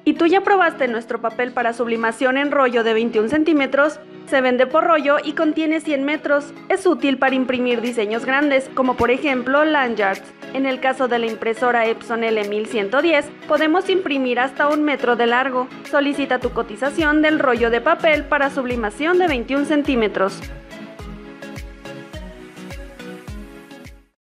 ¿Y tú ya probaste nuestro papel para sublimación en rollo de 21 centímetros? Se vende por rollo y contiene 100 metros. Es útil para imprimir diseños grandes, como por ejemplo lanyards. En el caso de la impresora Epson L1110, podemos imprimir hasta 1 metro de largo. Solicita tu cotización del rollo de papel para sublimación de 21 centímetros.